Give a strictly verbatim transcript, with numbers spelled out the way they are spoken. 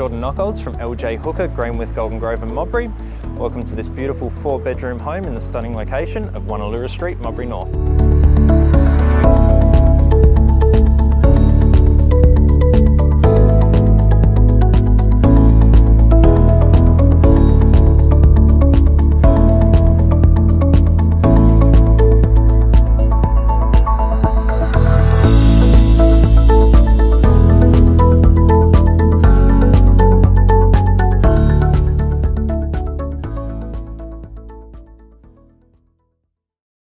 Jordan Nockholds from L J Hooker, Greenwith, Golden Grove and Modbury. Welcome to this beautiful four bedroom home in the stunning location of one Allura Street, Modbury North.